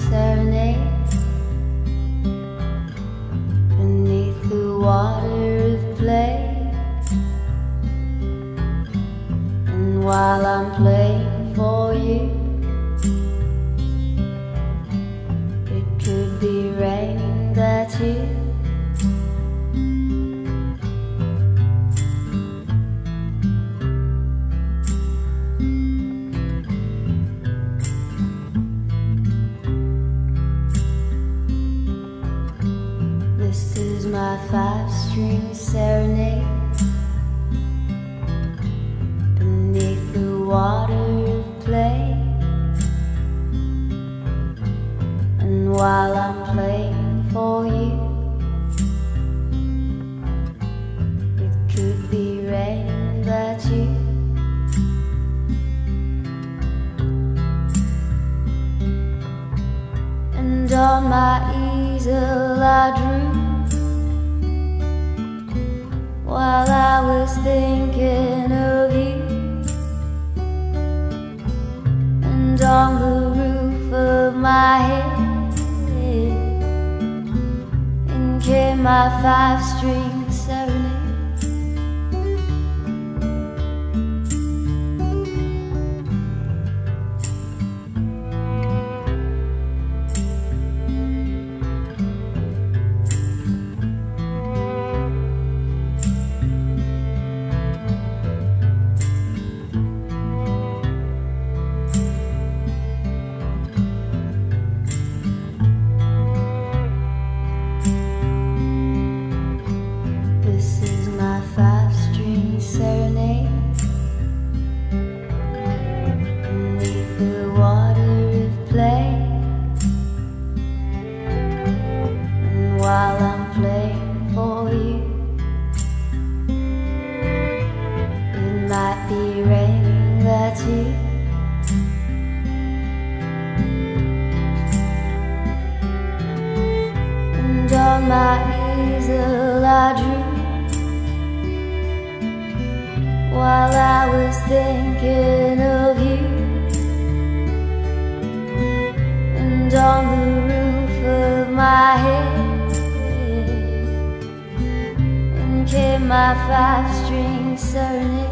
serenade beneath the water of play. And while I'm playing for you, it could be raining that you This is my 5-string serenade beneath the water of play. And while I'm playing for you, it could be raining that you and on my easel I drew while I was thinking of you. And on the roof of my head, in came my 5-string serenade. This is my 5-string serenade beneath the water of play. And while I'm playing for you, it might be raining that you and on my easel I drew while I was thinking of you. And on the roof of my head, in came my 5-string serenade.